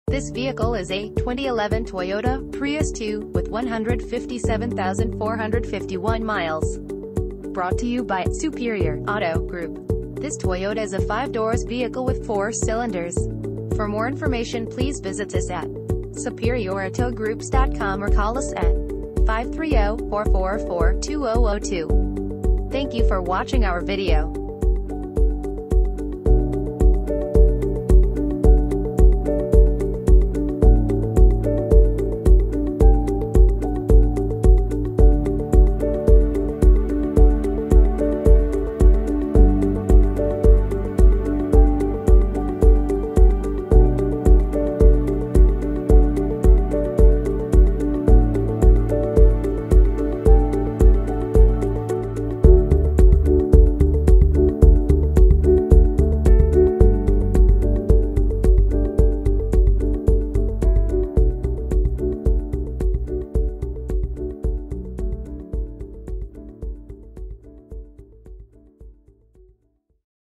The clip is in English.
This vehicle is a 2011 Toyota Prius 2 with 157,451 miles. Brought to you by Superior Auto Group. This Toyota is a 5-doors vehicle with 4 cylinders. For more information, please visit us at superioroautogroups.com or call us at 530-444-2002. Thank you for watching our video.